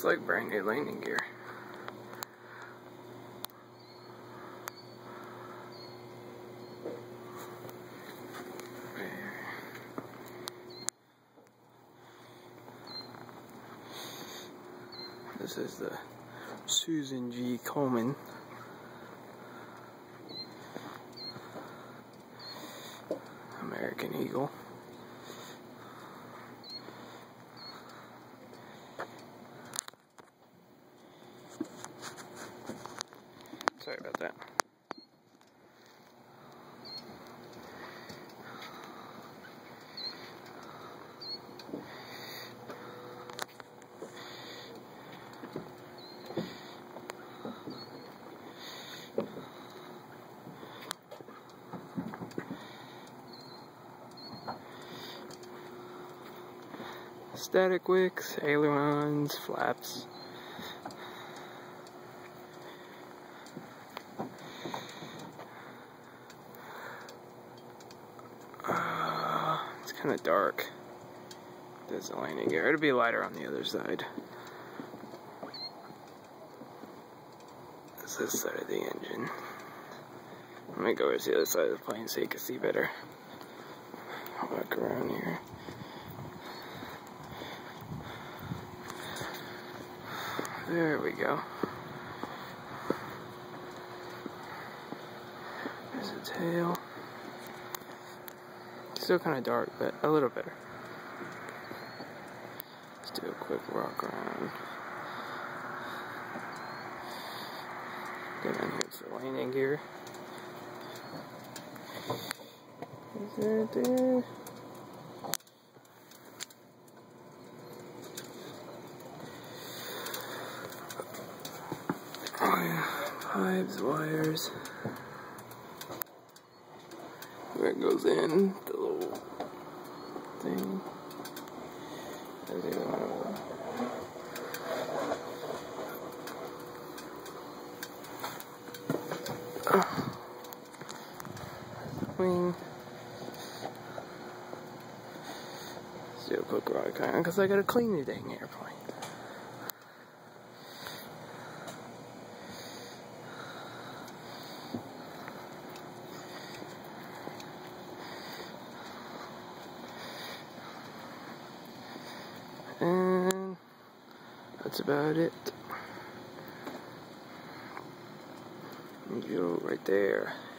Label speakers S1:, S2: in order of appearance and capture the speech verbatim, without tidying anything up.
S1: Looks like brand new landing gear. This is the Susan G. Coleman. American Eagle. Sorry about that. Static wicks, ailerons, flaps. Uh, it's kind of dark. There's the landing gear. It'll be lighter on the other side. This is the side of the engine. Let me go over to the other side of the plane so you can see better. Walk around here. There we go. There's the tail. Still kind of dark, but a little better. Let's do a quick walk around. Go down here to the landing gear. Is there there? Pipes, wires. Where it goes in, the little thing. There's the other one. Oh. Wing. Let's do a quick ride kind because I gotta clean the dang airplane. And that's about it. You go right there.